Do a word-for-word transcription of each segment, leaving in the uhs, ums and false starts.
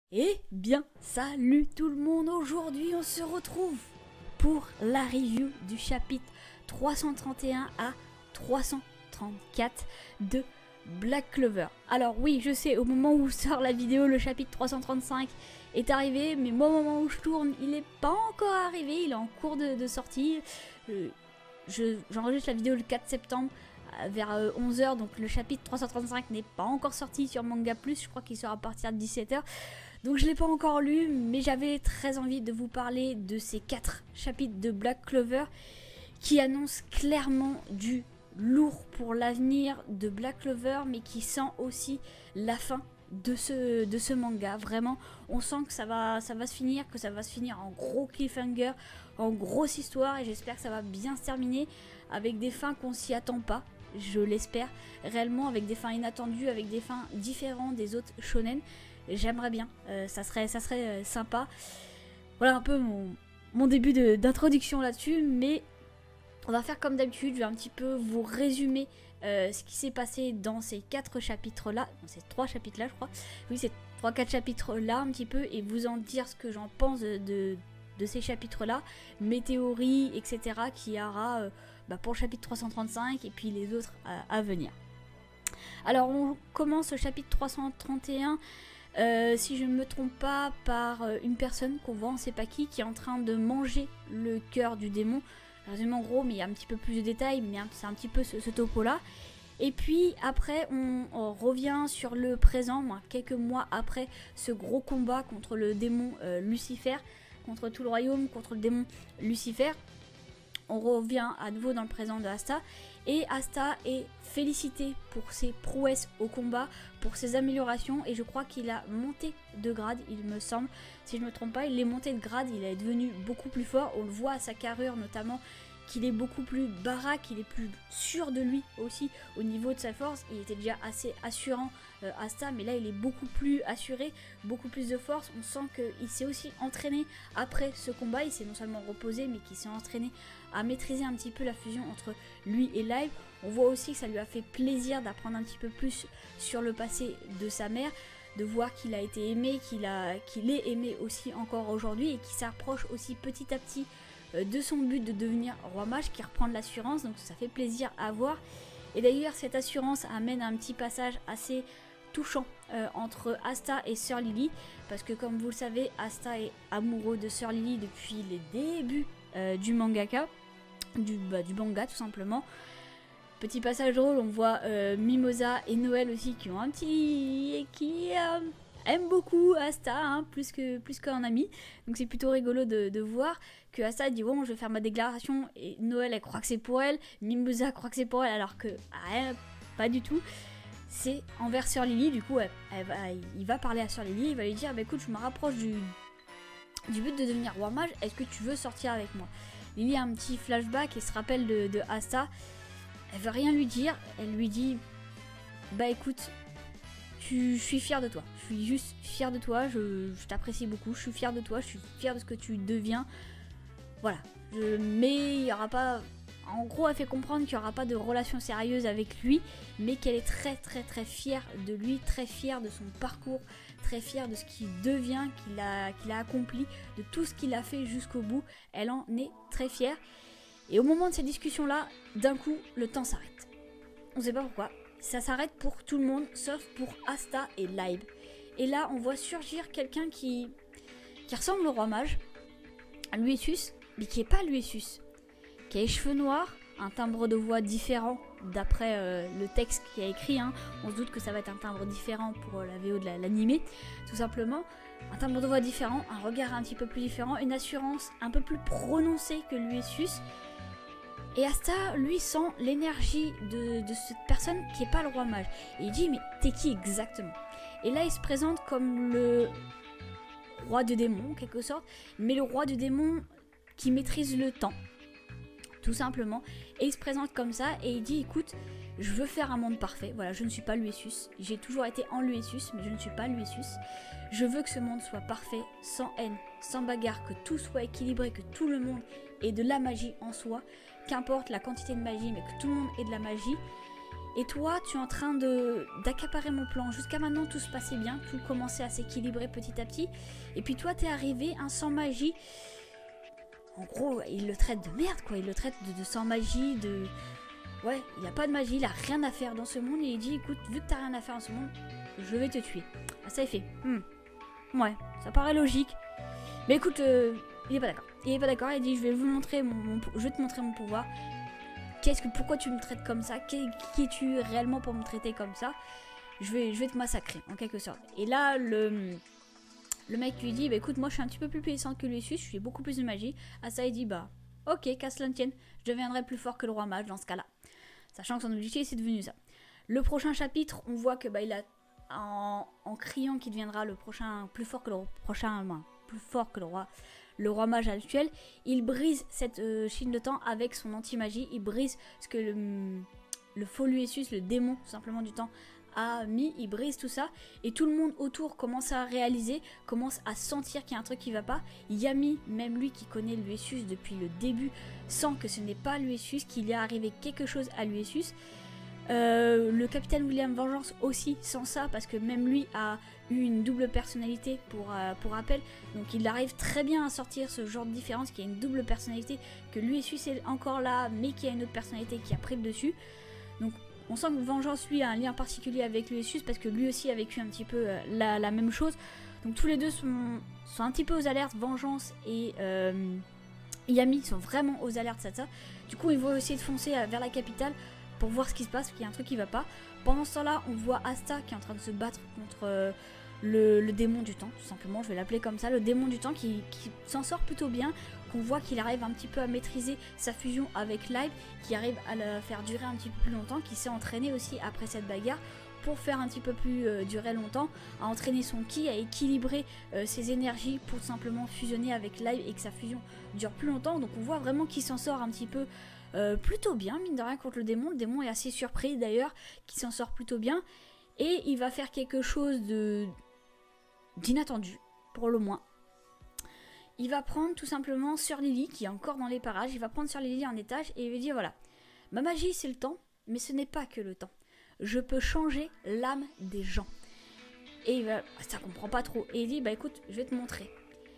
Eh bien, salut tout le monde, aujourd'hui on se retrouve pour la review du chapitre trois cent trente et un à trois cent trente-quatre de Black Clover. Alors oui, je sais, au moment où sort la vidéo, le chapitre trois cent trente-cinq est arrivé, mais moi, au moment où je tourne, il n'est pas encore arrivé, il est en cours de, de sortie. Euh, je, j'enregistre la vidéo le quatre septembre vers onze heures, donc le chapitre trois cent trente-cinq n'est pas encore sorti sur Manga Plus, je crois qu'il sera à partir de dix-sept heures. Donc je ne l'ai pas encore lu, mais j'avais très envie de vous parler de ces quatre chapitres de Black Clover qui annoncent clairement du lourd pour l'avenir de Black Clover, mais qui sent aussi la fin de ce, de ce manga. Vraiment, on sent que ça va, ça va se finir, que ça va se finir en gros cliffhanger, en grosse histoire, et j'espère que ça va bien se terminer avec des fins qu'on s'y attend pas. Je l'espère réellement, avec des fins inattendues, avec des fins différentes des autres shonen. J'aimerais bien, euh, ça serait, ça serait euh, sympa. Voilà un peu mon, mon début d'introduction là-dessus, mais on va faire comme d'habitude, je vais un petit peu vous résumer euh, ce qui s'est passé dans ces quatre chapitres-là, dans ces trois chapitres-là je crois, oui ces trois quatre chapitres-là un petit peu, et vous en dire ce que j'en pense de, de, de ces chapitres-là, mes théories, et cetera qu'il y aura euh, bah, pour le chapitre trois cent trente-cinq et puis les autres à, à venir. Alors on commence le chapitre trois cent trente et un. Euh, si je ne me trompe pas, par euh, une personne qu'on voit, on ne sait pas qui, qui est en train de manger le cœur du démon. Résumé en gros, mais il y a un petit peu plus de détails, mais c'est un petit peu ce, ce topo-là. Et puis après, on, on revient sur le présent, moi, quelques mois après ce gros combat contre le démon euh, Lucifer, contre tout le royaume, contre le démon Lucifer. On revient à nouveau dans le présent de Asta. Et Asta est félicité pour ses prouesses au combat, pour ses améliorations, et je crois qu'il a monté de grade, il me semble, si je ne me trompe pas, il est monté de grade, il est devenu beaucoup plus fort, on le voit à sa carrure notamment, qu'il est beaucoup plus baraque, il est plus sûr de lui aussi au niveau de sa force. Il était déjà assez assurant euh, Asta, mais là il est beaucoup plus assuré, beaucoup plus de force. On sent qu'il s'est aussi entraîné après ce combat, il s'est non seulement reposé, mais qu'il s'est entraîné à maîtriser un petit peu la fusion entre lui et Live. On voit aussi que ça lui a fait plaisir d'apprendre un petit peu plus sur le passé de sa mère, de voir qu'il a été aimé, qu'il a, qu'il est aimé aussi encore aujourd'hui, et qu'il s'approche aussi petit à petit de son but de devenir roi mage, qui reprend de l'assurance, donc ça fait plaisir à voir. Et d'ailleurs cette assurance amène à un petit passage assez touchant euh, entre Asta et Sœur Lily, parce que comme vous le savez, Asta est amoureux de Sœur Lily depuis les débuts euh, du mangaka, du, bah, du manga tout simplement. Petit passage drôle, on voit euh, Mimosa et Noël aussi qui ont un petit... qui euh, aiment beaucoup Asta, hein, plus que plus qu'un ami. Donc c'est plutôt rigolo de, de voir que Asta dit bon, je vais faire ma déclaration, et Noël elle croit que c'est pour elle, Mimosa croit que c'est pour elle, alors que ah, pas du tout. C'est envers Sœur Lily, du coup elle, elle va, il va parler à Sœur Lily, il va lui dire bah écoute, je me rapproche du, du but de devenir roi mage, est-ce que tu veux sortir avec moi? Lily a un petit flashback et se rappelle de, de Asta. Elle veut rien lui dire, elle lui dit bah écoute, je suis fière de toi, je suis juste fière de toi, je, je t'apprécie beaucoup, je suis fière de toi, je suis fière de ce que tu deviens. Voilà, je, mais il n'y aura pas... En gros, elle fait comprendre qu'il n'y aura pas de relation sérieuse avec lui, mais qu'elle est très très très fière de lui, très fière de son parcours, très fière de ce qu'il devient, qu'il a, qu'il a accompli, de tout ce qu'il a fait jusqu'au bout. Elle en est très fière. Et au moment de ces discussions-là, d'un coup, le temps s'arrête. On ne sait pas pourquoi. Ça s'arrête pour tout le monde, sauf pour Asta et Live. Et là, on voit surgir quelqu'un qui, qui ressemble au roi mage, à Lucius, mais qui n'est pas Lucius, qui a les cheveux noirs, un timbre de voix différent d'après euh, le texte qui a écrit. Hein. On se doute que ça va être un timbre différent pour euh, la V O de l'animé, tout simplement. Un timbre de voix différent, un regard un petit peu plus différent, une assurance un peu plus prononcée que Lucius. Et Asta, lui, sent l'énergie de, de cette personne qui n'est pas le roi mage. Et il dit, mais t'es qui exactement? Et là, il se présente comme le roi de démons, en quelque sorte, mais le roi de démons qui maîtrise le temps, tout simplement. Et il se présente comme ça, et il dit, écoute, je veux faire un monde parfait. Voilà, je ne suis pas Lucius. J'ai toujours été en Lucius, mais je ne suis pas Lucius. Je veux que ce monde soit parfait, sans haine, sans bagarre, que tout soit équilibré, que tout le monde ait de la magie en soi. Qu'importe la quantité de magie, mais que tout le monde ait de la magie. Et toi, tu es en train de d'accaparer mon plan. Jusqu'à maintenant, tout se passait bien. Tout commençait à s'équilibrer petit à petit. Et puis toi, t'es arrivé, un sans magie. En gros, il le traite de merde, quoi. Il le traite de, de sans magie, de... Ouais, il n'y a pas de magie, il a rien à faire dans ce monde. Et il dit, écoute, vu que t'as rien à faire dans ce monde, je vais te tuer. Ah, ça, il fait, hmm. Ouais, ça paraît logique. Mais écoute, euh, il est pas d'accord. Il est pas d'accord, il dit, je vais vous montrer mon, mon... Je vais te montrer mon pouvoir. Qu'est-ce que, pourquoi tu me traites comme ça? Qui, qui es-tu réellement pour me traiter comme ça? Je vais, je vais te massacrer, en quelque sorte. Et là, le, le mec lui dit, bah écoute, moi je suis un petit peu plus puissant que lui, je suis beaucoup plus de magie. À ça, il dit, bah ok, qu'à cela ne tienne, je deviendrai plus fort que le roi mage dans ce cas-là. Sachant que son objectif, c'est devenu ça. Le prochain chapitre, on voit que bah il a, en, en criant qu'il deviendra le prochain, plus fort que le prochain, ben, plus fort que le roi. Le roi mage actuel, il brise cette euh, chine de temps avec son anti-magie. Il brise ce que le, le faux Lucius, le démon tout simplement du temps, a mis. Il brise tout ça. Et tout le monde autour commence à réaliser, commence à sentir qu'il y a un truc qui va pas. Yami, même lui qui connaît Lucius depuis le début, sent que ce n'est pas Lucius, qu'il y a arrivé quelque chose à Lucius. Euh, le capitaine William Vengeance aussi sent ça parce que même lui a eu une double personnalité pour, euh, pour rappel, donc il arrive très bien à sortir ce genre de différence, qui a une double personnalité, que Lucius est encore là mais qui a une autre personnalité qui a pris le dessus. Donc on sent que Vengeance lui a un lien particulier avec Lucius parce que lui aussi a vécu un petit peu euh, la, la même chose. Donc tous les deux sont, sont un petit peu aux alertes. Vengeance et euh, Yami sont vraiment aux alertes de ça. Du coup ils vont essayer de foncer vers la capitale pour voir ce qui se passe, qu'il y a un truc qui va pas. Pendant ce temps-là, on voit Asta qui est en train de se battre contre euh, le, le démon du temps, tout simplement, je vais l'appeler comme ça, le démon du temps qui, qui s'en sort plutôt bien, qu'on voit qu'il arrive un petit peu à maîtriser sa fusion avec Live, qui arrive à la faire durer un petit peu plus longtemps, qui s'est entraîné aussi après cette bagarre pour faire un petit peu plus euh, durer longtemps, à entraîner son ki, à équilibrer euh, ses énergies pour simplement fusionner avec Live et que sa fusion dure plus longtemps. Donc on voit vraiment qu'il s'en sort un petit peu Euh, plutôt bien, mine de rien, contre le démon. Le démon est assez surpris d'ailleurs, qu'il s'en sort plutôt bien. Et il va faire quelque chose de d'inattendu, pour le moins. Il va prendre tout simplement Sœur Lily, qui est encore dans les parages. Il va prendre Sœur Lily en étage et il va dire, voilà, ma magie c'est le temps, mais ce n'est pas que le temps. Je peux changer l'âme des gens. Et il va, ça comprend pas trop. Et il dit, bah écoute, je vais te montrer.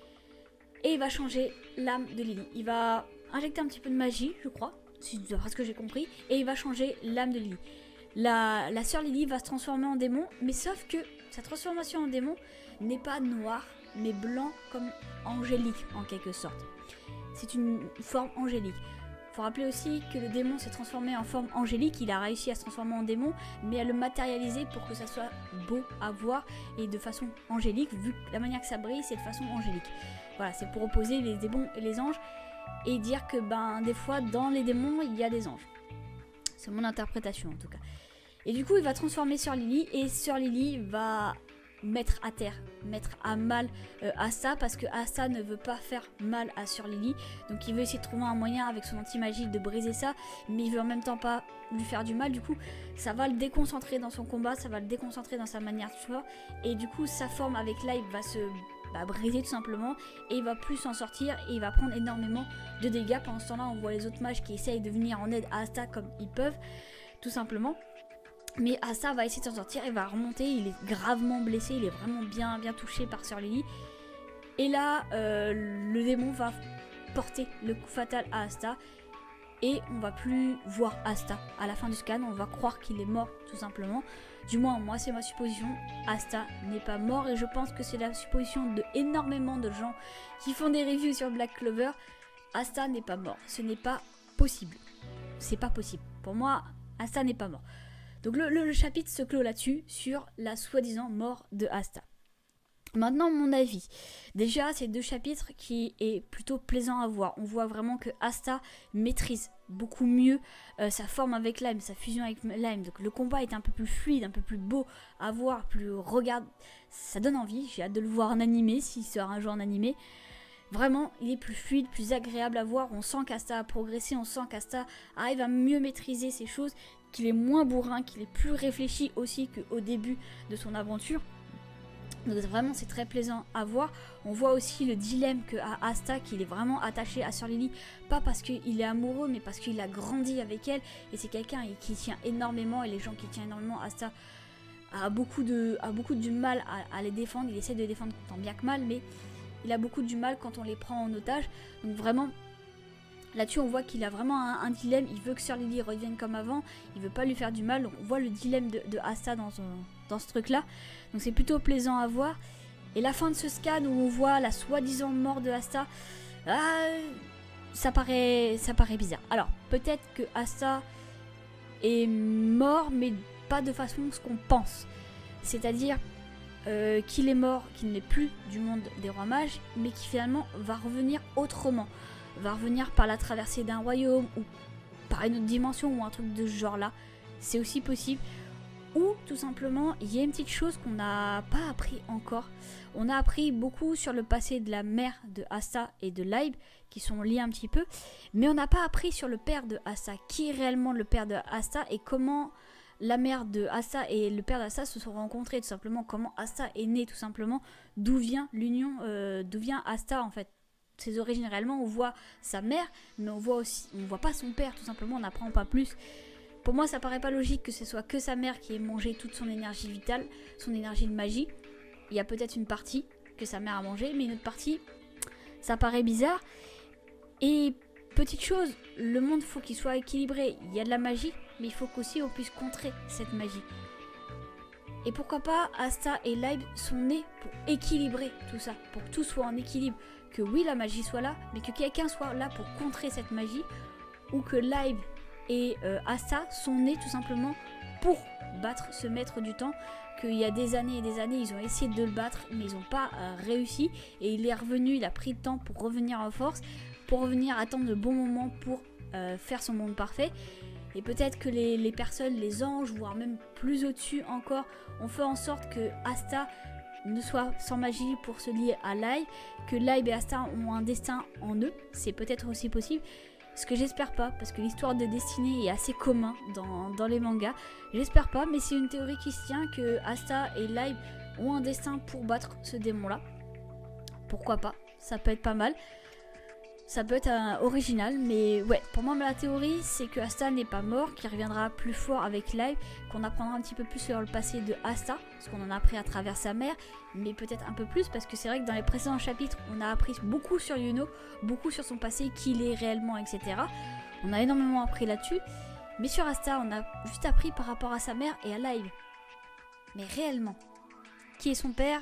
Et il va changer l'âme de Lily. Il va injecter un petit peu de magie, je crois, c'est d'après ce que j'ai compris, et il va changer l'âme de Lily. La, la sœur Lily va se transformer en démon, mais sauf que sa transformation en démon n'est pas noire, mais blanc comme angélique en quelque sorte. C'est une forme angélique. Il faut rappeler aussi que le démon s'est transformé en forme angélique, il a réussi à se transformer en démon, mais à le matérialiser pour que ça soit beau à voir et de façon angélique, vu que la manière que ça brille, c'est de façon angélique. Voilà, c'est pour opposer les démons et les anges, et dire que ben des fois dans les démons il y a des anges. C'est mon interprétation en tout cas. Et du coup il va transformer Sœur Lily, et Sœur Lily va mettre à terre, mettre à mal euh, Asta, parce que Asta ne veut pas faire mal à Sœur Lily. Donc il veut essayer de trouver un moyen avec son anti-magie de briser ça, mais il veut en même temps pas lui faire du mal. Du coup ça va le déconcentrer dans son combat, ça va le déconcentrer dans sa manière de jouer, et du coup sa forme avec Live va se bah, briser tout simplement, et il va plus s'en sortir et il va prendre énormément de dégâts. Pendant ce temps là on voit les autres mages qui essayent de venir en aide à Asta comme ils peuvent tout simplement, mais Asta va essayer de s'en sortir et va remonter. Il est gravement blessé, il est vraiment bien bien touché par Sœur Lily, et là euh, le démon va porter le coup fatal à Asta et on va plus voir Asta à la fin du scan. On va croire qu'il est mort tout simplement. Du moins moi c'est ma supposition, Asta n'est pas mort, et je pense que c'est la supposition de énormément de gens qui font des reviews sur Black Clover. Asta n'est pas mort, ce n'est pas possible, c'est pas possible. Pour moi Asta n'est pas mort. Donc le, le, le chapitre se clôt là-dessus, sur la soi-disant mort de Asta. Maintenant mon avis, déjà c'est deux chapitres qui est plutôt plaisant à voir. On voit vraiment que Asta maîtrise beaucoup mieux euh, sa forme avec Lime, sa fusion avec Lime. Donc le combat est un peu plus fluide, un peu plus beau à voir, plus regarde, ça donne envie. J'ai hâte de le voir en animé, s'il sort un jour en animé. Vraiment, il est plus fluide, plus agréable à voir. On sent qu'Asta a progressé, on sent qu'Asta arrive à mieux maîtriser ces choses, qu'il est moins bourrin, qu'il est plus réfléchi aussi qu'au début de son aventure. Donc vraiment c'est très plaisant à voir. On voit aussi le dilemme que a Asta, qu'il est vraiment attaché à Sir Lily, pas parce qu'il est amoureux mais parce qu'il a grandi avec elle et c'est quelqu'un qui tient énormément, et les gens qui tiennent énormément, Asta a beaucoup de, a beaucoup du mal à, à les défendre. Il essaie de les défendre tant bien que mal, mais il a beaucoup du mal quand on les prend en otage. Donc vraiment là-dessus on voit qu'il a vraiment un, un dilemme. Il veut que Sir Lily revienne comme avant, il veut pas lui faire du mal. Donc on voit le dilemme de, de Asta dans, son, dans ce truc là. Donc c'est plutôt plaisant à voir. Et la fin de ce scan où on voit la soi-disant mort de Asta, ah, ça paraît, ça paraît bizarre. Alors peut-être que Asta est mort, mais pas de façon ce qu'on pense. C'est-à-dire euh, qu'il est mort, qu'il n'est plus du monde des rois mages, mais qui finalement va revenir autrement. Va revenir par la traversée d'un royaume, ou par une autre dimension, ou un truc de ce genre-là. C'est aussi possible. Ou tout simplement, il y a une petite chose qu'on n'a pas appris encore. On a appris beaucoup sur le passé de la mère de Asta et de Leib, qui sont liés un petit peu. Mais on n'a pas appris sur le père de Asta. Qui est réellement le père de Asta et comment la mère de Asta et le père d'Asta se sont rencontrés. Tout simplement, comment Asta est née, tout simplement. D'où vient l'union, euh, d'où vient Asta en fait. Ses origines réellement, on voit sa mère, mais on voit aussi, on voit pas son père, tout simplement, on n'apprend pas plus. Pour moi, ça paraît pas logique que ce soit que sa mère qui ait mangé toute son énergie vitale, son énergie de magie. Il y a peut-être une partie que sa mère a mangé, mais une autre partie, ça paraît bizarre. Et petite chose, le monde faut qu'il soit équilibré. Il y a de la magie, mais il faut qu'aussi on puisse contrer cette magie. Et pourquoi pas, Asta et Leib sont nés pour équilibrer tout ça, pour que tout soit en équilibre. Que oui, la magie soit là, mais que quelqu'un soit là pour contrer cette magie, ou que Leib et euh, Asta sont nés tout simplement pour battre ce maître du temps, qu'il y a des années et des années ils ont essayé de le battre mais ils n'ont pas euh, réussi, et il est revenu, il a pris le temps pour revenir en force, pour revenir attendre le bon moment pour euh, faire son monde parfait. Et peut-être que les, les personnes, les anges, voire même plus au-dessus encore, ont fait en sorte que Asta ne soit sans magie pour se lier à Leib, que Leib et Asta ont un destin en eux, c'est peut-être aussi possible. Ce que j'espère pas, parce que l'histoire de destinée est assez commun dans, dans les mangas. J'espère pas, mais c'est une théorie qui se tient que Asta et Leib ont un destin pour battre ce démon-là. Pourquoi pas, ça peut être pas mal. Ça peut être euh, original, mais ouais, pour moi la théorie c'est que Asta n'est pas mort, qu'il reviendra plus fort avec Leib, qu'on apprendra un petit peu plus sur le passé de Asta, parce qu'on en a appris à travers sa mère, mais peut-être un peu plus, parce que c'est vrai que dans les précédents chapitres, on a appris beaucoup sur Yuno, beaucoup sur son passé, qui il est réellement, et cetera. On a énormément appris là-dessus, mais sur Asta, on a juste appris par rapport à sa mère et à Leib. Mais réellement, qui est son père,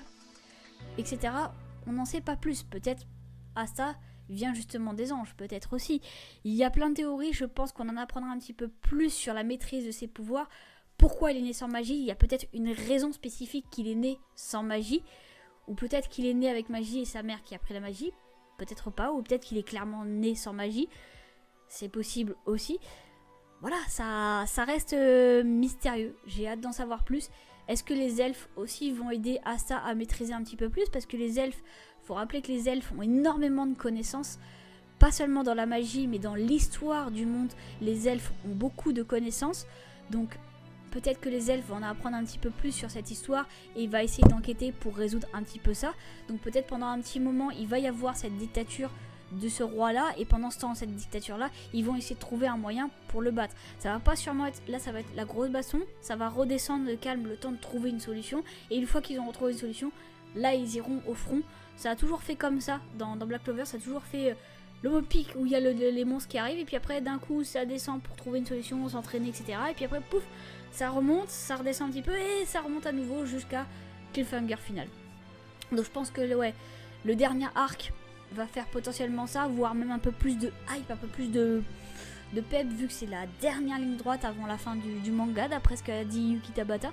et cetera, on n'en sait pas plus. Peut-être Asta vient justement des anges, peut-être aussi. Il y a plein de théories, je pense qu'on en apprendra un petit peu plus sur la maîtrise de ses pouvoirs. Pourquoi il est né sans magie? Il y a peut-être une raison spécifique qu'il est né sans magie, ou peut-être qu'il est né avec magie et sa mère qui a pris la magie, peut-être pas, ou peut-être qu'il est clairement né sans magie, c'est possible aussi. Voilà, ça, ça reste euh, mystérieux, j'ai hâte d'en savoir plus. Est-ce que les elfes aussi vont aider Asta à maîtriser un petit peu plus? Parce que les elfes, faut rappeler que les elfes ont énormément de connaissances, pas seulement dans la magie, mais dans l'histoire du monde. Les elfes ont beaucoup de connaissances, donc peut-être que les elfes vont en apprendre un petit peu plus sur cette histoire et il va essayer d'enquêter pour résoudre un petit peu ça. Donc peut-être pendant un petit moment, il va y avoir cette dictature de ce roi-là, et pendant ce temps, cette dictature-là, ils vont essayer de trouver un moyen pour le battre. Ça va pas sûrement être, là ça va être la grosse baston, ça va redescendre le calme, le temps de trouver une solution, et une fois qu'ils ont retrouvé une solution, là ils iront au front. Ça a toujours fait comme ça, dans, dans Black Clover, ça a toujours fait euh, le mot pic où il y a le, le, les monstres qui arrivent, et puis après d'un coup ça descend pour trouver une solution, s'entraîner, et cetera. Et puis après pouf, ça remonte, ça redescend un petit peu, et ça remonte à nouveau jusqu'à cliffhanger final. Donc je pense que le, ouais, le dernier arc va faire potentiellement ça, voire même un peu plus de hype, un peu plus de, de pep, vu que c'est la dernière ligne droite avant la fin du, du manga, d'après ce qu'a dit Yuki Tabata.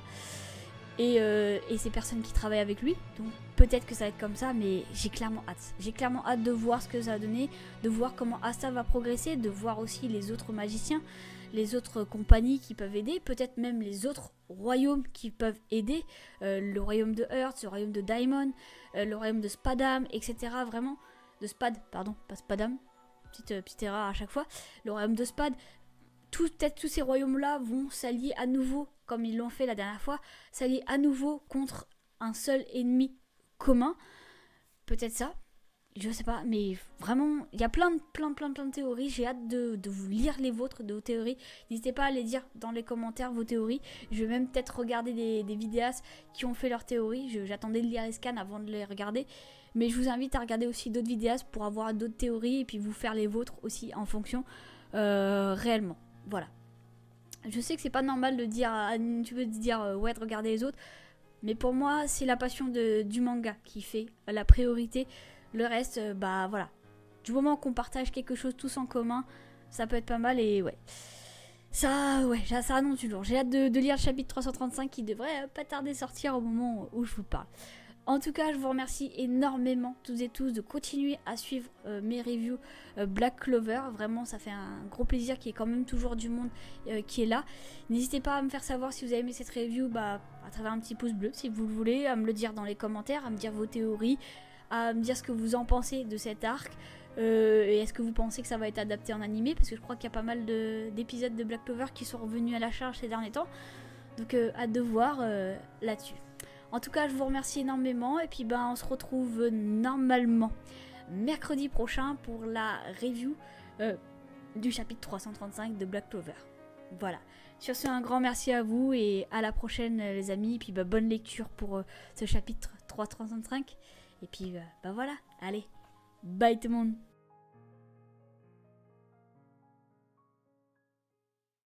Et, euh, et ces personnes qui travaillent avec lui, donc peut-être que ça va être comme ça, mais j'ai clairement hâte. J'ai clairement hâte de voir ce que ça va donner, de voir comment Asta va progresser, de voir aussi les autres magiciens, les autres compagnies qui peuvent aider, peut-être même les autres royaumes qui peuvent aider, euh, le royaume de Earth, le royaume de Daimon, euh, le royaume de Spadam, et cetera. Vraiment, de Spad, pardon, pas Spadam, petite, euh, petite erreur à chaque fois, le royaume de Spad. Tout, peut-être tous ces royaumes-là vont s'allier à nouveau, comme ils l'ont fait la dernière fois, s'allier à nouveau contre un seul ennemi commun. Peut-être ça. Je sais pas, mais vraiment, il y a plein de, plein, plein, plein de théories. J'ai hâte de, de vous lire les vôtres, de vos théories. N'hésitez pas à les dire dans les commentaires, vos théories. Je vais même peut-être regarder des, des vidéastes qui ont fait leurs théories. Je- J'attendais de lire les scans avant de les regarder. Mais je vous invite à regarder aussi d'autres vidéastes pour avoir d'autres théories et puis vous faire les vôtres aussi en fonction euh, réellement. Voilà. Je sais que c'est pas normal de dire à une youtubeuse de dire euh, ouais, de regarder les autres. Mais pour moi, c'est la passion de, du manga qui fait la priorité. Le reste, euh, bah voilà. Du moment qu'on partage quelque chose tous en commun, ça peut être pas mal et ouais. Ça, ouais, ça, ça annonce du lourd. J'ai hâte de, de lire le chapitre trois cent trente-cinq qui devrait euh, pas tarder sortir au moment où je vous parle. En tout cas, je vous remercie énormément, toutes et tous, de continuer à suivre euh, mes reviews euh, Black Clover. Vraiment, ça fait un gros plaisir qu'il y ait quand même toujours du monde euh, qui est là. N'hésitez pas à me faire savoir si vous avez aimé cette review bah, à travers un petit pouce bleu, si vous le voulez, à me le dire dans les commentaires, à me dire vos théories, à me dire ce que vous en pensez de cet arc. Euh, et est-ce que vous pensez que ça va être adapté en animé? Parce que je crois qu'il y a pas mal de- d'épisodes de, de Black Clover qui sont revenus à la charge ces derniers temps. Donc, euh, hâte de voir euh, là-dessus. En tout cas, je vous remercie énormément et puis ben on se retrouve normalement mercredi prochain pour la review euh, du chapitre trois cent trente-cinq de Black Clover. Voilà. Sur ce, un grand merci à vous et à la prochaine les amis. Et puis ben, bonne lecture pour euh, ce chapitre trois cent trente-cinq. Et puis ben voilà, allez, bye tout le monde.